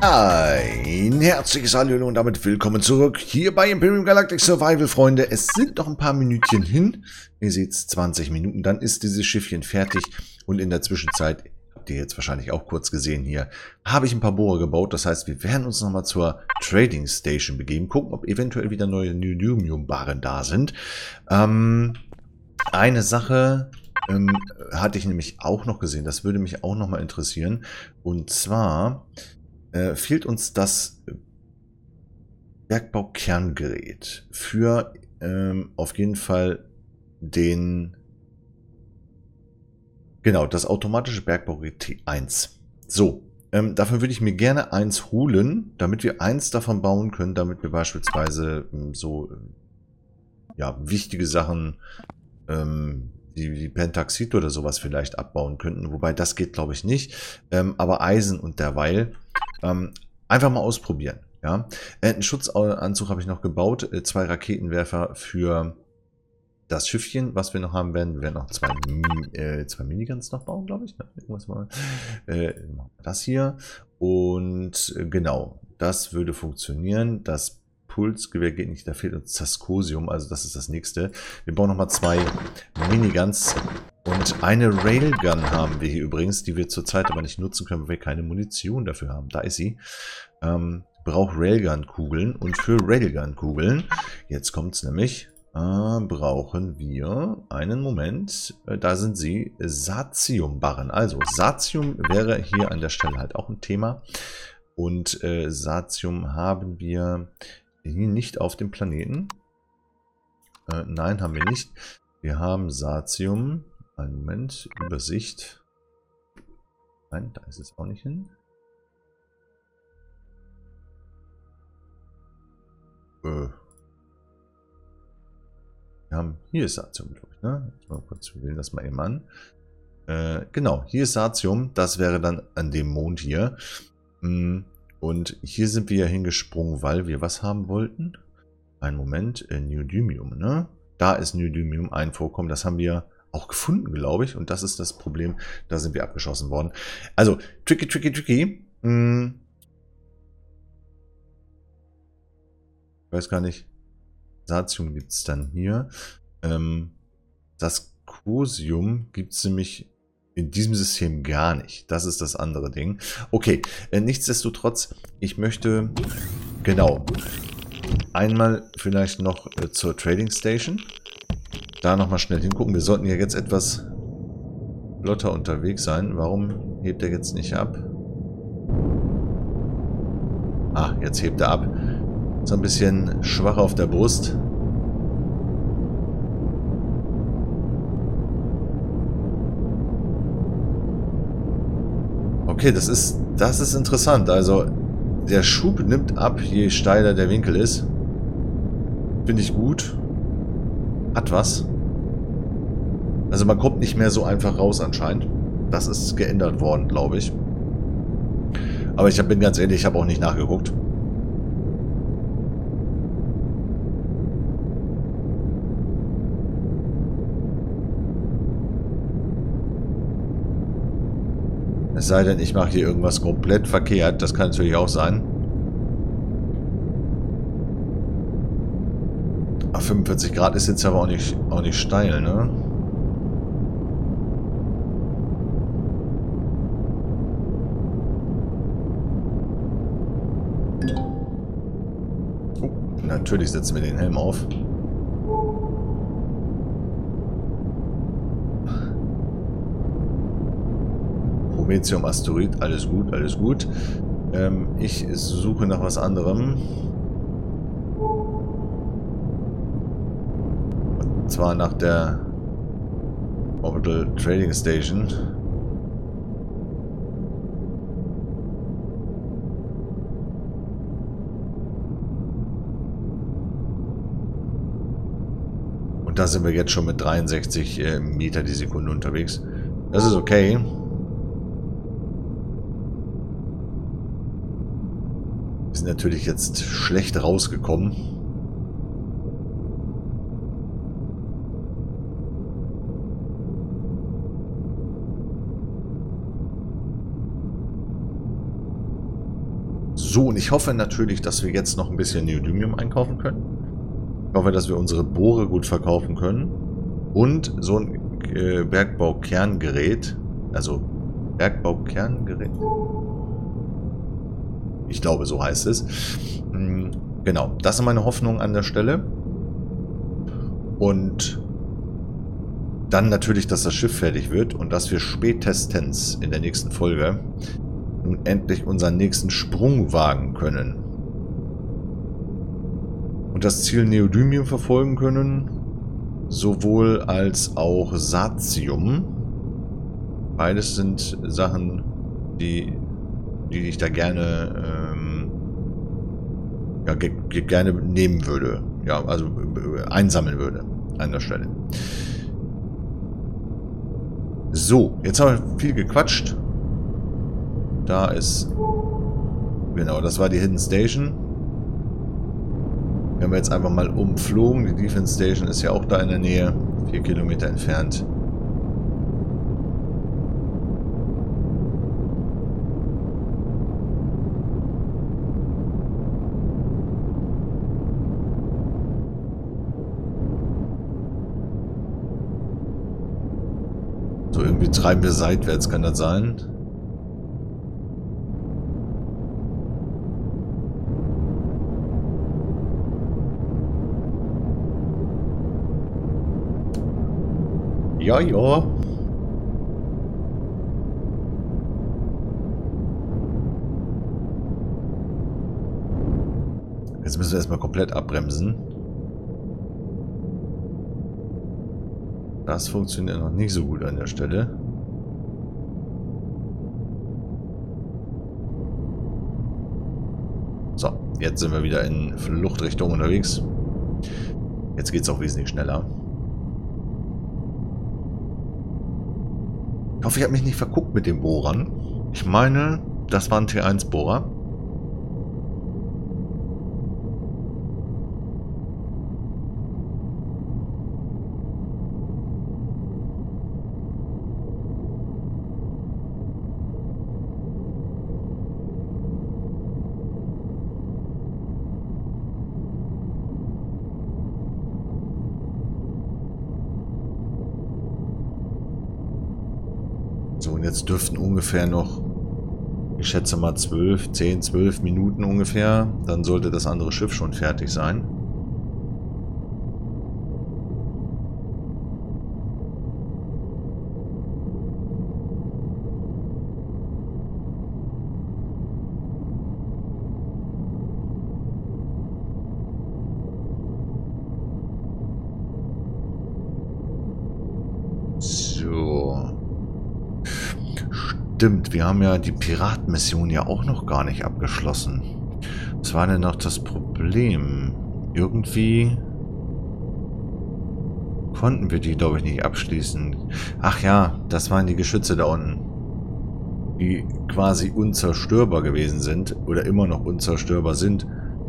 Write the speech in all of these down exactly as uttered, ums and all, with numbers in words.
Ein herzliches Hallo und damit willkommen zurück hier bei Imperium Galactic Survival, Freunde. Es sind noch ein paar Minütchen hin. Ihr seht zwanzig Minuten, dann ist dieses Schiffchen fertig. Und in der Zwischenzeit, habt ihr jetzt wahrscheinlich auch kurz gesehen hier, habe ich ein paar Bohrer gebaut. Das heißt, wir werden uns nochmal zur Trading Station begeben. Gucken, ob eventuell wieder neue Neodymium-Barren da sind. Ähm, eine Sache ähm, hatte ich nämlich auch noch gesehen. Das würde mich auch nochmal interessieren. Und zwar Äh, fehlt uns das Bergbau-Kerngerät für ähm, auf jeden Fall den, genau, das automatische Bergbaugerät T eins. So, ähm, dafür würde ich mir gerne eins holen, damit wir eins davon bauen können, damit wir beispielsweise ähm, so äh, ja, wichtige Sachen ähm, die, die Pentaxid oder sowas vielleicht abbauen könnten, wobei das geht, glaube ich, nicht. Ähm, aber Eisen und derweil ähm, einfach mal ausprobieren. Ja? Äh, einen Schutzanzug habe ich noch gebaut, äh, zwei Raketenwerfer für das Schiffchen, was wir noch haben werden. Wir werden noch zwei, äh, zwei Miniguns noch bauen, glaube ich. Irgendwas mal. Äh, das hier. Und äh, genau, das würde funktionieren. Das Pulsgewehr geht nicht, da fehlt uns Zaskosium, also das ist das nächste. Wir bauen nochmal zwei Miniguns und eine Railgun haben wir hier übrigens, die wir zurzeit aber nicht nutzen können, weil wir keine Munition dafür haben. Da ist sie. Ähm, braucht Railgun-Kugeln und für Railgun-Kugeln, jetzt kommt es nämlich, äh, brauchen wir einen Moment, äh, da sind sie, Satium-Barren. Also Satium wäre hier an der Stelle halt auch ein Thema und äh, Satium haben wir hier nicht auf dem Planeten. Äh, nein, haben wir nicht. Wir haben Satium. Einen Moment. Übersicht. Nein, da ist es auch nicht hin. Äh. Wir haben, hier ist Satium, glaube ich. Ne? Jetzt mal kurz, wir wählen das mal eben an. Äh, genau, hier ist Satium. Das wäre dann an dem Mond hier. Hm. Und hier sind wir ja hingesprungen, weil wir was haben wollten. Einen Moment, äh, Neodymium, ne? Da ist Neodymium ein Vorkommen, das haben wir auch gefunden, glaube ich. Und das ist das Problem, da sind wir abgeschossen worden. Also, tricky, tricky, tricky. Hm. Ich weiß gar nicht. Satium gibt es dann hier. Ähm, das Cosium gibt es nämlich in diesem System gar nicht. Das ist das andere Ding. Okay, äh, nichtsdestotrotz, ich möchte, genau, einmal vielleicht noch äh, zur Trading Station. Da nochmal schnell hingucken. Wir sollten ja jetzt etwas flotter unterwegs sein. Warum hebt er jetzt nicht ab? Ah, jetzt hebt er ab. So ein bisschen schwach auf der Brust. Okay, das ist, das ist interessant. Also, der Schub nimmt ab, je steiler der Winkel ist. Finde ich gut. Hat was. Also, man kommt nicht mehr so einfach raus anscheinend. Das ist geändert worden, glaube ich. Aber ich bin ganz ehrlich, ich habe auch nicht nachgeguckt. Es sei denn, ich mache hier irgendwas komplett verkehrt. Das kann natürlich auch sein. Ach, fünfundvierzig Grad ist jetzt aber auch nicht, auch nicht steil, ne? Oh, natürlich setzen wir den Helm auf. Prometheum Asteroid, alles gut, alles gut. Ähm, ich suche nach was anderem. Und zwar nach der Orbital Trading Station. Und da sind wir jetzt schon mit dreiundsechzig äh, Meter die Sekunde unterwegs. Das ist okay. Wir sind natürlich jetzt schlecht rausgekommen. So, und ich hoffe natürlich, dass wir jetzt noch ein bisschen Neodymium einkaufen können. Ich hoffe, dass wir unsere Bohre gut verkaufen können. Und so ein äh, Bergbaukerngerät. Also, Bergbaukerngerät. Ich glaube, so heißt es. Hm, genau, das sind meine Hoffnungen an der Stelle. Und dann natürlich, dass das Schiff fertig wird und dass wir spätestens in der nächsten Folge nun endlich unseren nächsten Sprung wagen können. Und das Ziel Neodymium verfolgen können, sowohl als auch Satium. Beides sind Sachen, die, die ich da gerne, ähm, ja, ge ge gerne nehmen würde. Ja, also äh, einsammeln würde an der Stelle. So, jetzt haben wir viel gequatscht. Da ist... Genau, das war die Hidden Station. Wir haben jetzt einfach mal umflogen. Die Defense Station ist ja auch da in der Nähe. Vier Kilometer entfernt. So, irgendwie treiben wir seitwärts, kann das sein? Ja, ja. Jetzt müssen wir erstmal komplett abbremsen. Das funktioniert noch nicht so gut an der Stelle. So, jetzt sind wir wieder in Fluchtrichtung unterwegs. Jetzt geht es auch wesentlich schneller. Ich hoffe, ich habe mich nicht verguckt mit den Bohrern. Ich meine, das war ein T eins Bohrer. So, und jetzt dürften ungefähr noch, ich schätze mal zwölf, zehn, zwölf Minuten ungefähr. Dann sollte das andere Schiff schon fertig sein. Stimmt, wir haben ja die Piratenmission ja auch noch gar nicht abgeschlossen. Was war denn noch das Problem? Irgendwie konnten wir die, glaube ich, nicht abschließen. Ach ja, das waren die Geschütze da unten, die quasi unzerstörbar gewesen sind oder immer noch unzerstörbar sind.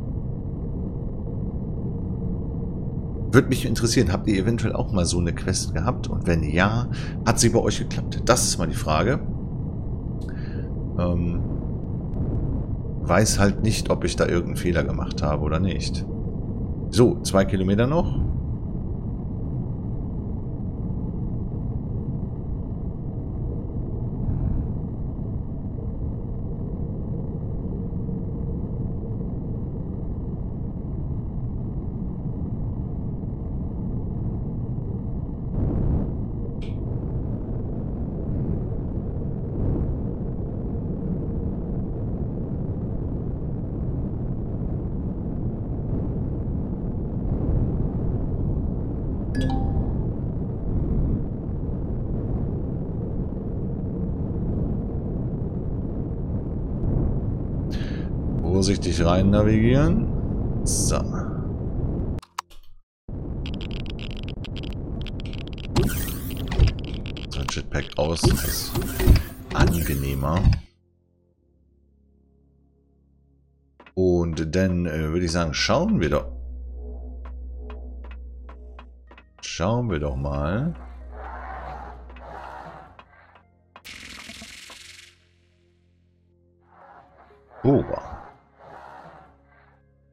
Würde mich interessieren, habt ihr eventuell auch mal so eine Quest gehabt? Und wenn ja, hat sie bei euch geklappt? Das ist mal die Frage. Ähm, weiß halt nicht, ob ich da irgendeinen Fehler gemacht habe oder nicht. So, zwei Kilometer noch. Vorsichtig rein navigieren. So. So ein Jetpack aus ist angenehmer. Und dann äh, würde ich sagen, schauen wir doch. Schauen wir doch mal. Bohrer.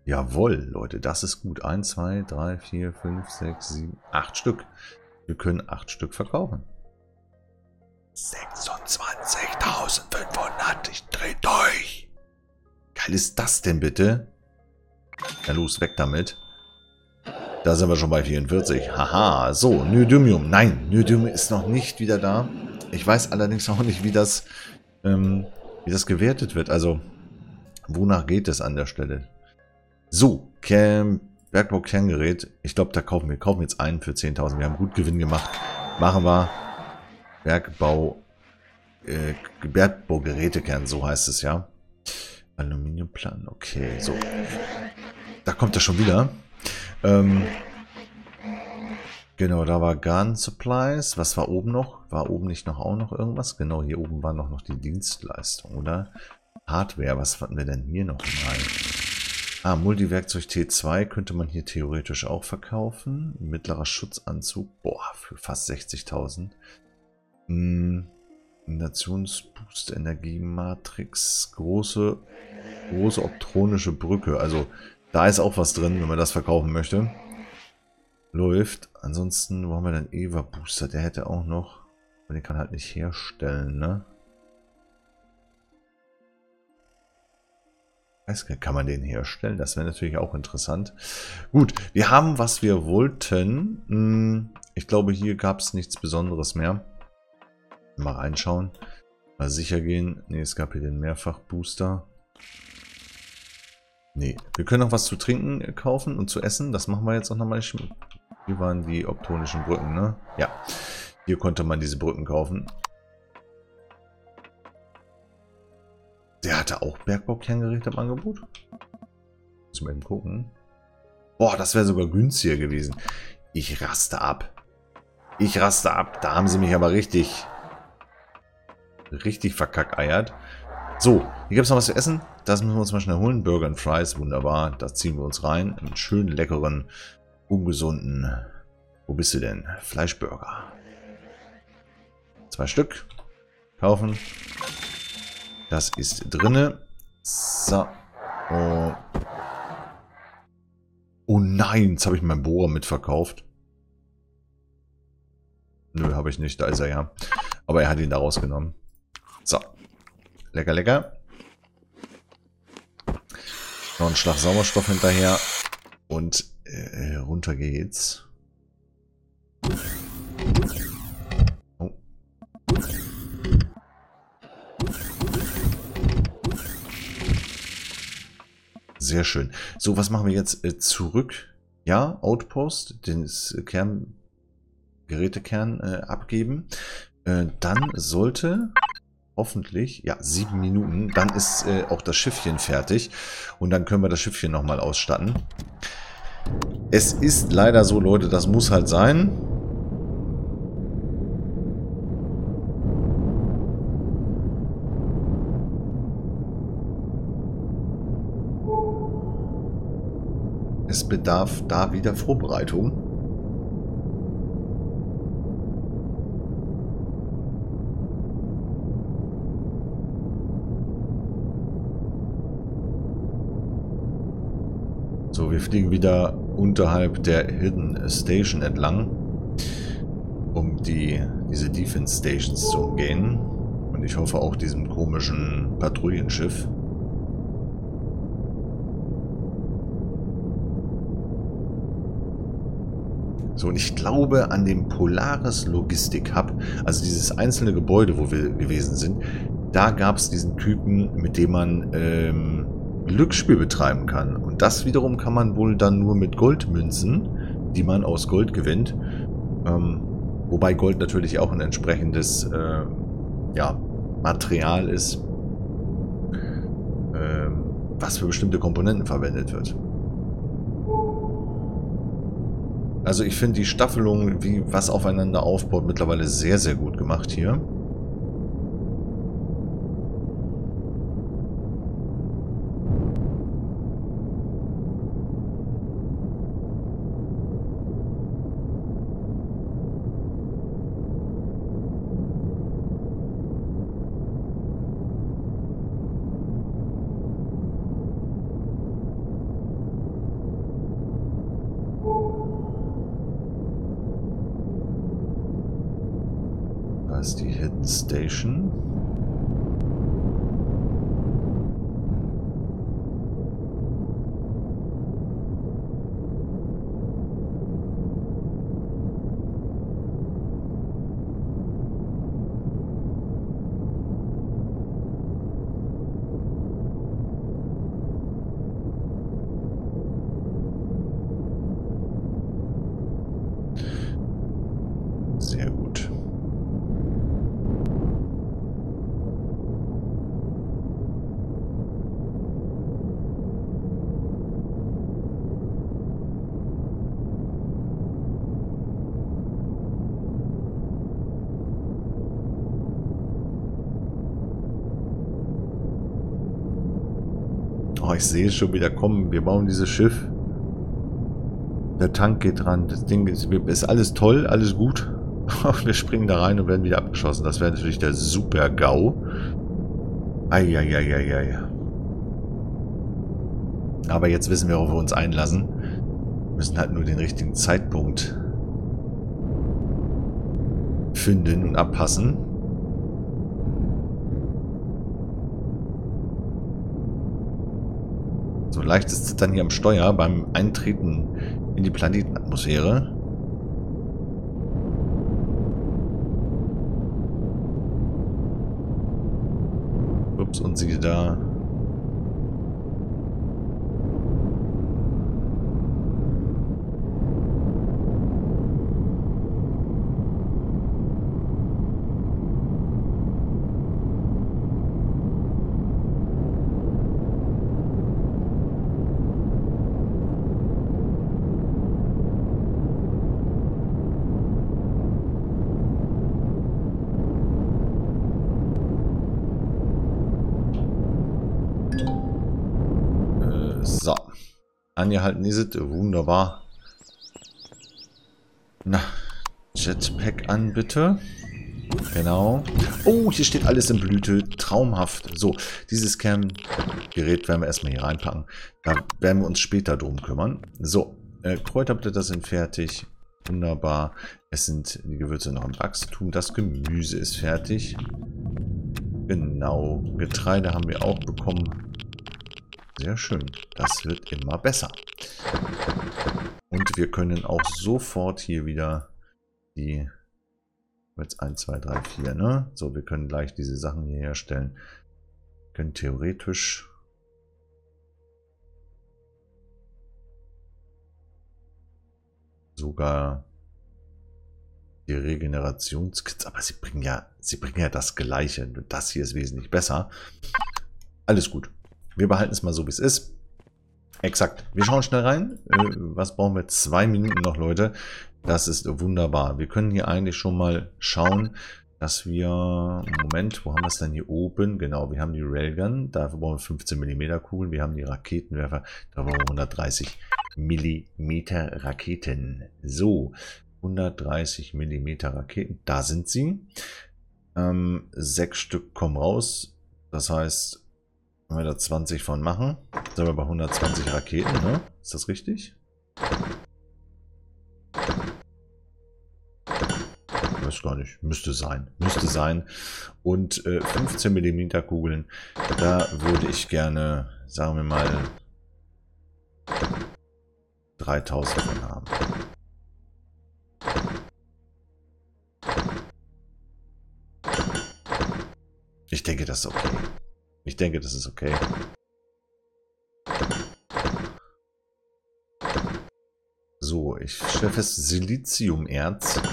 Jawohl, Leute, das ist gut. eins, zwei, drei, vier, fünf, sechs, sieben, acht Stück. Wir können acht Stück verkaufen. sechsundzwanzigtausendfünfhundert, ich dreh durch. Geil ist das denn bitte? Na los, weg damit. Da sind wir schon bei vierundvierzig. Haha, so, Neodymium. Nein, Neodymium ist noch nicht wieder da. Ich weiß allerdings auch nicht, wie das, ähm, wie das gewertet wird. Also, wonach geht es an der Stelle? So, Cam, Bergbau-Kerngerät. Ich glaube, da kaufen wir, kaufen jetzt einen für zehntausend. Wir haben gut Gewinn gemacht. Machen wir Bergbau, äh, Bergbaugerätekern, so heißt es ja. Aluminiumplan, okay, so. Da kommt er schon wieder. Ähm, genau, da war Gun Supplies. Was war oben noch? War oben nicht noch auch noch irgendwas? Genau, hier oben war noch, noch die Dienstleistung, oder? Hardware, was fanden wir denn hier noch mal? Ah, Multiwerkzeug T zwei könnte man hier theoretisch auch verkaufen. Mittlerer Schutzanzug, boah, für fast sechzigtausend. Hm, Nationsboost, Energiematrix, große, große optronische Brücke, also da ist auch was drin, wenn man das verkaufen möchte. Läuft. Ansonsten, wo haben wir denn Eva Booster? Der hätte auch noch. Aber den kann halt nicht herstellen, ne? Weiß gar nicht, kann man den herstellen? Das wäre natürlich auch interessant. Gut, wir haben, was wir wollten. Ich glaube, hier gab es nichts Besonderes mehr. Mal reinschauen. Mal sicher gehen. Ne, es gab hier den Mehrfach-Booster. Nee, wir können noch was zu trinken kaufen und zu essen. Das machen wir jetzt auch nochmal. Hier waren die optonischen Brücken, ne? Ja, hier konnte man diese Brücken kaufen. Der hatte auch Bergbau-Kerngeräte im Angebot. Muss mal eben gucken. Boah, das wäre sogar günstiger gewesen. Ich raste ab. Ich raste ab. Da haben sie mich aber richtig, richtig verkackeiert. So, hier gibt es noch was zu essen. Das müssen wir uns mal schnell holen. Burger und Fries, wunderbar. Das ziehen wir uns rein. Einen schönen, leckeren, ungesunden. Wo bist du denn? Fleischburger. Zwei Stück. Kaufen. Das ist drinne. So. Oh, oh nein, jetzt habe ich meinen Bohrer mitverkauft. Nö, habe ich nicht. Da ist er ja. Aber er hat ihn da rausgenommen. So. Lecker, lecker. Noch ein Schlag Sauerstoff hinterher. Und äh, runter geht's. Oh. Sehr schön. So, was machen wir jetzt? Äh, zurück. Ja, Outpost, den Kern, Gerätekern äh, abgeben. Äh, dann sollte... Hoffentlich, ja, sieben Minuten. Dann ist äh, auch das Schiffchen fertig. Und dann können wir das Schiffchen nochmal ausstatten. Es ist leider so, Leute, das muss halt sein. Es bedarf da wieder Vorbereitung. So, wir fliegen wieder unterhalb der Hidden Station entlang, um die, diese Defense Stations zu umgehen. Und ich hoffe auch diesem komischen Patrouillenschiff. So, und ich glaube an dem Polaris Logistik Hub, also dieses einzelne Gebäude, wo wir gewesen sind, da gab es diesen Typen, mit dem man ähm, Glücksspiel betreiben kann. Und das wiederum kann man wohl dann nur mit Goldmünzen, die man aus Gold gewinnt. Ähm, wobei Gold natürlich auch ein entsprechendes äh, ja, Material ist, äh, was für bestimmte Komponenten verwendet wird. Also ich finde die Staffelung, wie was aufeinander aufbaut, mittlerweile sehr, sehr gut gemacht hier. ist die Hidden Station. Sehr gut. Oh, ich sehe es schon wieder kommen. Wir bauen dieses Schiff. Der Tank geht dran. Das Ding ist, ist alles toll, alles gut. Wir springen da rein und werden wieder abgeschossen. Das wäre natürlich der super GAU. Eieieiei. Aber jetzt wissen wir, worauf wir uns einlassen. Wir müssen halt nur den richtigen Zeitpunkt finden und abpassen. So leicht ist es dann hier am Steuer beim Eintreten in die Planetenatmosphäre. Ups, und siehe da. So. Angehalten ist es. Wunderbar. Na, Jetpack an, bitte. Genau. Oh, hier steht alles in Blüte. Traumhaft. So, dieses Kerngerät werden wir erstmal hier reinpacken. Da werden wir uns später drum kümmern. So, äh, Kräuterblätter sind fertig. Wunderbar. Es sind die Gewürze noch im Wachstum. Das Gemüse ist fertig. Genau. Getreide haben wir auch bekommen. Sehr schön. Das wird immer besser. Und wir können auch sofort hier wieder die... Jetzt eins, zwei, drei, vier, ne? So, wir können gleich diese Sachen hier herstellen. Wir können theoretisch... sogar die Regenerationskits, aber sie bringen ja, sie bringen ja das Gleiche. Das hier ist wesentlich besser. Alles gut. Wir behalten es mal so, wie es ist. Exakt. Wir schauen schnell rein. Äh, was brauchen wir? Zwei Minuten noch, Leute. Das ist wunderbar. Wir können hier eigentlich schon mal schauen, dass wir... Moment, wo haben wir es denn hier oben? Genau, wir haben die Railgun. Dafür brauchen wir fünfzehn Millimeter Kugeln. Wir haben die Raketenwerfer. Da brauchen wir hundertdreißig Millimeter Raketen. So, hundertdreißig Millimeter Raketen. Da sind sie. Ähm, sechs Stück kommen raus. Das heißt... Wenn wir da zwanzig von machen, sind wir bei hundertzwanzig Raketen, ne? Ist das richtig? Weiß gar nicht. Müsste sein. Müsste sein. Und äh, fünfzehn Millimeter Kugeln, da würde ich gerne, sagen wir mal, dreitausend von haben. Ich denke, das ist okay. Ich denke, das ist okay. So, ich stelle fest, Siliziumerz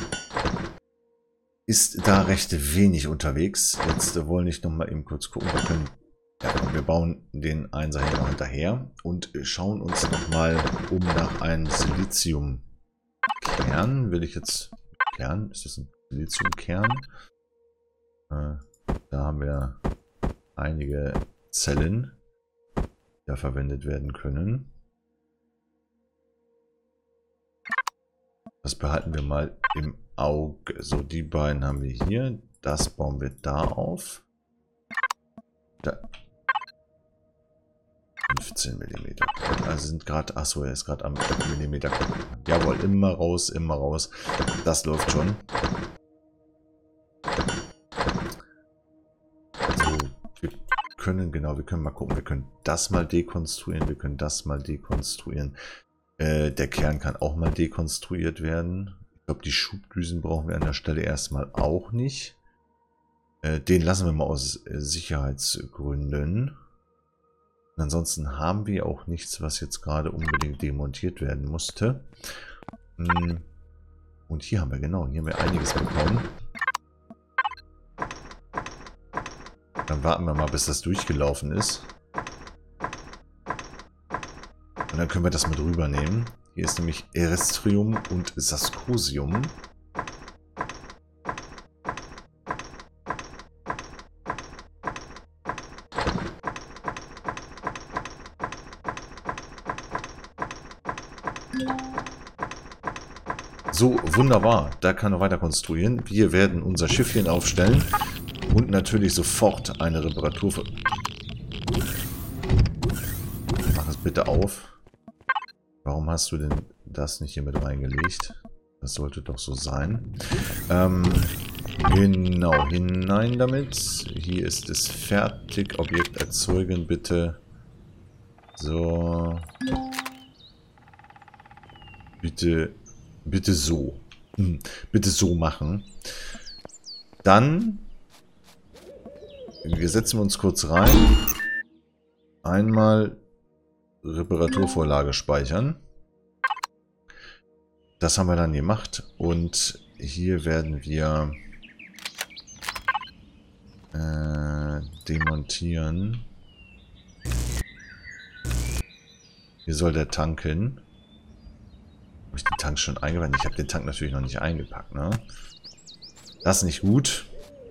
ist da recht wenig unterwegs. Jetzt wollen ich noch mal eben kurz gucken. Wir, können, ja, wir bauen den Einser hier noch hinterher und schauen uns noch mal um nach einem Siliziumkern. Will ich jetzt... Kern? Ist das ein Siliziumkern? Äh, da haben wir... einige Zellen, die da verwendet werden können. Das behalten wir mal im Auge. So, die beiden haben wir hier. Das bauen wir da auf. Da. fünfzehn Millimeter. Also sind gerade, achso, er ist gerade am Millimeter. Jawohl, immer raus, immer raus. Das läuft schon. können, genau, wir können mal gucken, wir können das mal dekonstruieren, wir können das mal dekonstruieren. Äh, der Kern kann auch mal dekonstruiert werden. Ich glaube, die Schubdüsen brauchen wir an der Stelle erstmal auch nicht. Äh, den lassen wir mal aus äh, Sicherheitsgründen. Und ansonsten haben wir auch nichts, was jetzt gerade unbedingt demontiert werden musste. Hm. Und hier haben wir, genau, hier haben wir einiges bekommen. Dann warten wir mal, bis das durchgelaufen ist. Und dann können wir das mit rübernehmen. Hier ist nämlich Erestrium und Saskosium. So, wunderbar. Da kann er weiter konstruieren. Wir werden unser Schiffchen aufstellen. Und natürlich sofort eine Reparatur. Mach es bitte auf. Warum hast du denn das nicht hier mit reingelegt? Das sollte doch so sein. Ähm, genau, hinein damit. Hier ist es fertig. Objekt erzeugen, bitte. So. Bitte, bitte so. Hm, bitte so machen. Dann wir setzen uns kurz rein. Einmal Reparaturvorlage speichern. Das haben wir dann gemacht. Und hier werden wir äh, demontieren. Hier soll der Tank hin. Habe ich den Tank schon eingepackt? Ich habe den Tank natürlich noch nicht eingepackt, ne? Das ist nicht gut.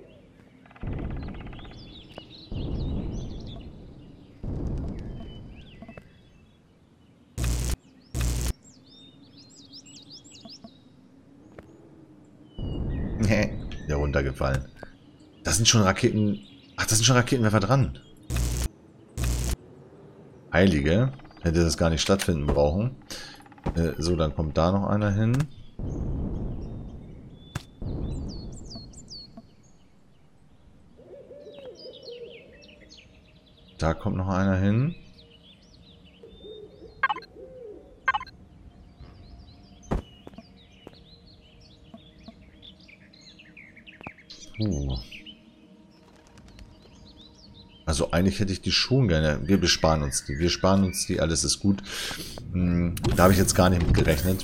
Ja, runtergefallen. Das sind schon Raketen... Ach, das sind schon Raketenwerfer dran. Heilige. Hätte das gar nicht stattfinden brauchen. Äh, so, dann kommt da noch einer hin. Da kommt noch einer hin. Uh. Also eigentlich hätte ich die schon gerne. Wir besparen uns die. Wir sparen uns die. Alles ist gut. Hm, da habe ich jetzt gar nicht mit gerechnet.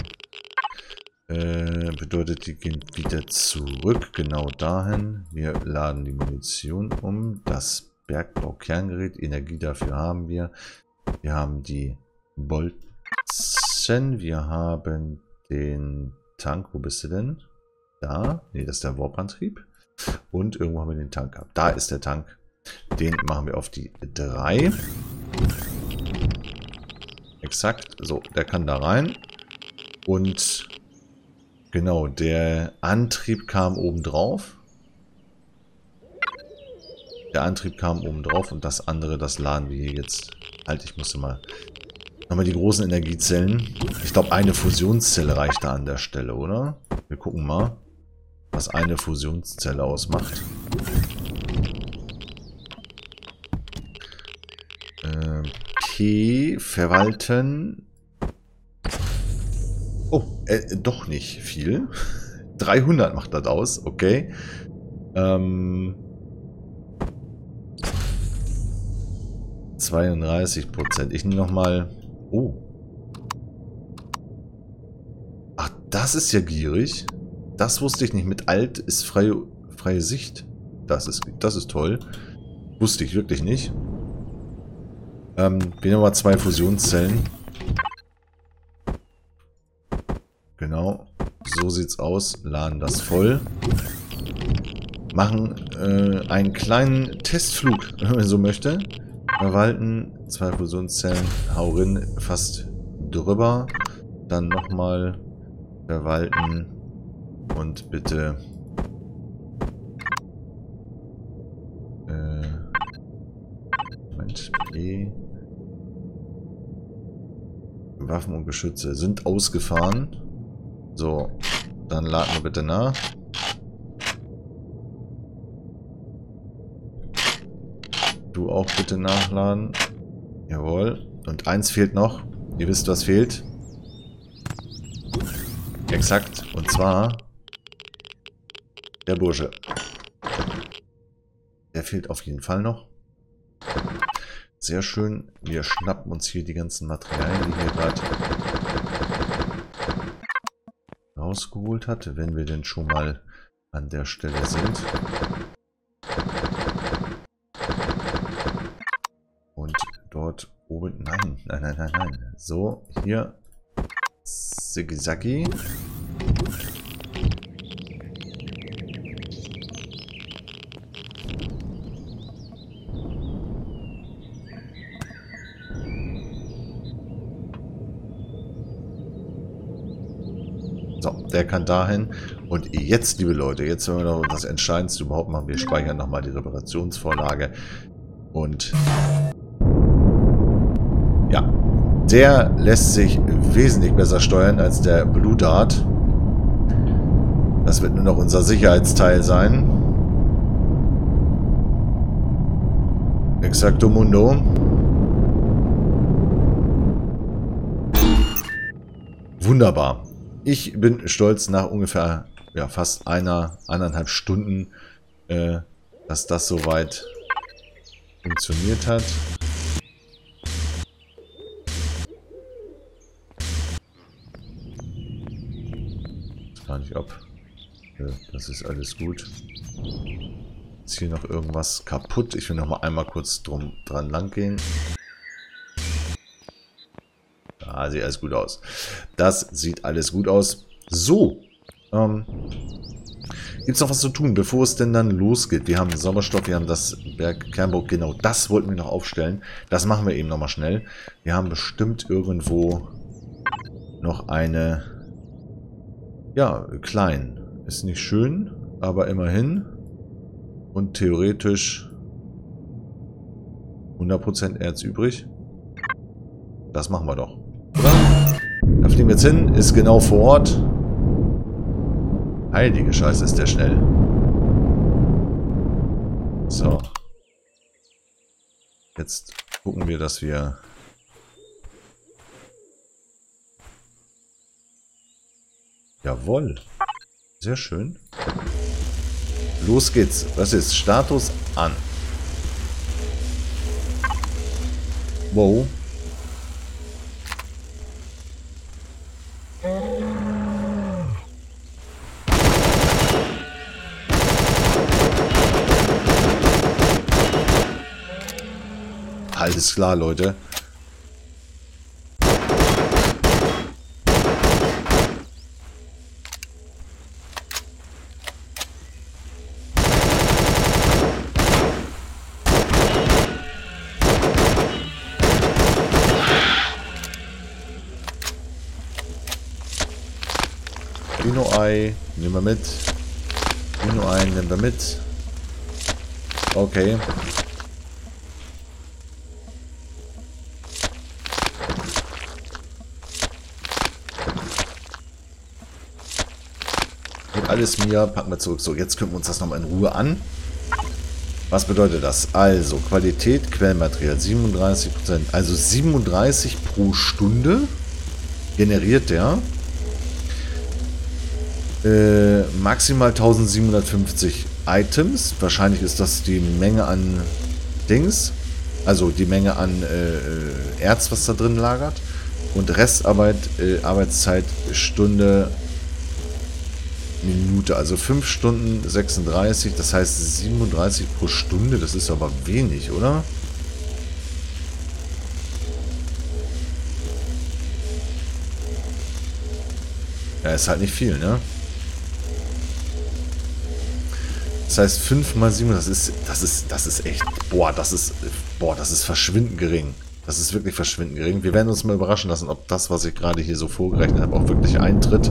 Äh, bedeutet, die gehen wieder zurück. Genau dahin. Wir laden die Munition um. Das Bergbau-Kerngerät. Energie dafür haben wir. Wir haben die Bolzen. Wir haben den Tank. Wo bist du denn? Da. Ne, das ist der Warp-Antrieb. Und irgendwo haben wir den Tank gehabt. Da ist der Tank. Den machen wir auf die drei. Exakt. So, der kann da rein. Und genau, der Antrieb kam oben drauf. Der Antrieb kam oben drauf und das andere, das laden wir hier jetzt. Halt, ich musste mal... Nochmal die großen Energiezellen. Ich glaube, eine Fusionszelle reicht da an der Stelle, oder? Wir gucken mal, was eine Fusionszelle ausmacht. Okay, verwalten. Oh, äh, doch nicht viel. dreihundert macht das aus, okay. Ähm, zweiunddreißig Prozent. Ich nehme nochmal... Oh. Ach, das ist ja gierig. Das wusste ich nicht. Mit Alt ist freie, freie Sicht. Das ist, das ist toll. Wusste ich wirklich nicht. Ähm, wir nehmen mal zwei Fusionszellen. Genau. So sieht's aus. Laden das voll. Machen äh, einen kleinen Testflug, wenn man so möchte. Verwalten. Zwei Fusionszellen. Hau rein. Fast drüber. Dann nochmal verwalten. Und bitte... Äh, Moment. E. Waffen und Geschütze sind ausgefahren. So, dann laden wir bitte nach. du auch bitte nachladen. Jawohl. Und eins fehlt noch. Ihr wisst, was fehlt. Exakt. Und zwar der Bursche. Der fehlt auf jeden Fall noch. Sehr schön. Wir schnappen uns hier die ganzen Materialien, die wir gerade rausgeholt hat, wenn wir denn schon mal an der Stelle sind. Und dort oben... Nein, nein, nein, nein, nein. So, hier. Ziggy-Zaggy. So, der kann dahin. Und jetzt, liebe Leute, jetzt werden wir noch das Entscheidendste überhaupt machen. Wir speichern nochmal die Reparationsvorlage. Und ja, der lässt sich wesentlich besser steuern als der Blue Dart. Das wird nur noch unser Sicherheitsteil sein. Exacto Mundo. Wunderbar. Ich bin stolz nach ungefähr ja, fast einer, eineinhalb Stunden, äh, dass das soweit funktioniert hat. Ich weiß gar nicht, ob ja, das ist alles gut. Ist hier noch irgendwas kaputt? Ich will noch mal einmal kurz drum dran lang gehen. Ah, sieht alles gut aus. Das sieht alles gut aus. So. Ähm, Gibt es noch was zu tun, bevor es denn dann losgeht? Wir haben Sauerstoff, wir haben das Berg Kernburg. Genau, das wollten wir noch aufstellen. Das machen wir eben nochmal schnell. Wir haben bestimmt irgendwo noch eine... Ja, klein. Ist nicht schön, aber immerhin. Und theoretisch hundert Prozent Erz übrig. Das machen wir doch. Oder? Da fliegen wir jetzt hin, ist genau vor Ort. Heilige Scheiße, ist der schnell. So. Jetzt gucken wir, dass wir... Jawohl. Sehr schön. Los geht's. Was ist? Status an. Wow. Alles klar, Leute. Dino-Ei, nehmen wir mit. Dino-Ei, nehmen wir mit. Okay. Alles mir, packen wir zurück. So, jetzt gucken wir uns das nochmal in Ruhe an. Was bedeutet das? Also, Qualität, Quellmaterial, siebenunddreißig Prozent. Also siebenunddreißig pro Stunde generiert der. Äh, maximal tausendsiebenhundertfünfzig Items. Wahrscheinlich ist das die Menge an Dings. Also die Menge an äh, Erz, was da drin lagert. Und Restarbeit, äh, Arbeitszeit, Stunde... Minute, also fünf Stunden sechsunddreißig, das heißt siebenunddreißig pro Stunde, das ist aber wenig, oder? Ja, ist halt nicht viel, ne? Das heißt fünf mal sieben, das ist, das ist, das ist echt, boah, das ist, boah, das ist verschwindend gering. Das ist wirklich verschwindend gering. Wir werden uns mal überraschen lassen, ob das, was ich gerade hier so vorgerechnet habe, auch wirklich eintritt.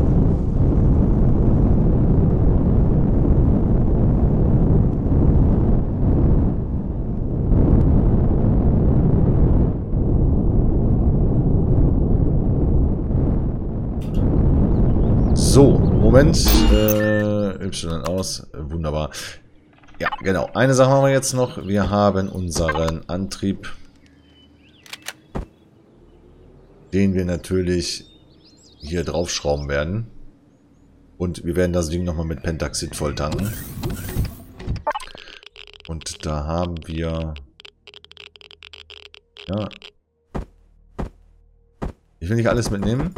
So, Moment. Äh, Y aus. Wunderbar. Ja, genau. Eine Sache haben wir jetzt noch. Wir haben unseren Antrieb, den wir natürlich hier draufschrauben werden. Und wir werden das Ding nochmal mit Pentaxid voll tanken. Und da haben wir... Ja. Ich will nicht alles mitnehmen.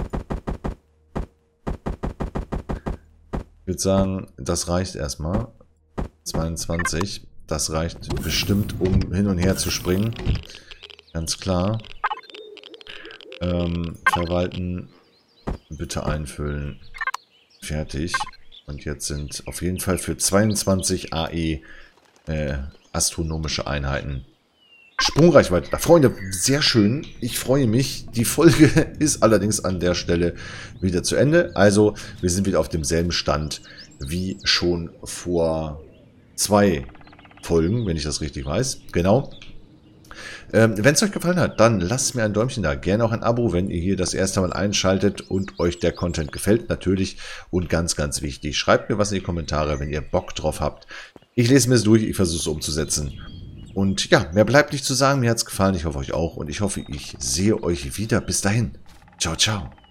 Ich würde sagen, das reicht erstmal. zweiundzwanzig. Das reicht bestimmt, um hin und her zu springen. Ganz klar. Ähm, verwalten. Bitte einfüllen. Fertig. Und jetzt sind auf jeden Fall für zweiundzwanzig A E äh, astronomische Einheiten. Sprungreichweite. Da, Freunde, sehr schön. Ich freue mich. Die Folge ist allerdings an der Stelle wieder zu Ende. Also, wir sind wieder auf demselben Stand wie schon vor zwei Folgen, wenn ich das richtig weiß. Genau. Ähm, wenn es euch gefallen hat, dann lasst mir ein Däumchen da. Gerne auch ein Abo, wenn ihr hier das erste Mal einschaltet und euch der Content gefällt, natürlich. Und ganz, ganz wichtig, schreibt mir was in die Kommentare, wenn ihr Bock drauf habt. Ich lese mir es durch, ich versuche es umzusetzen. Und ja, mehr bleibt nicht zu sagen. Mir hat es gefallen, ich hoffe euch auch. Und ich hoffe, ich sehe euch wieder. Bis dahin. Ciao, ciao.